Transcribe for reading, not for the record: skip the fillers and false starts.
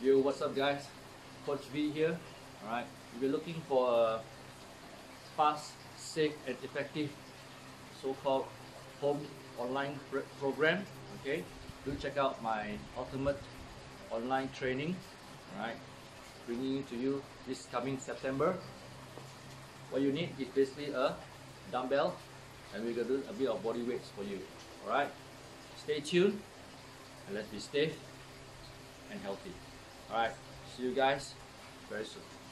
Yo, what's up guys? CoachViee here. Alright, if you're looking for a fast, safe and effective so-called home online program, okay, do check out my ultimate online training. Alright, bringing it to you this coming September. What you need is basically a dumbbell, and we're gonna do a bit of body weights for you. Alright, stay tuned and let's be safe and healthy. Alright, see you guys very soon.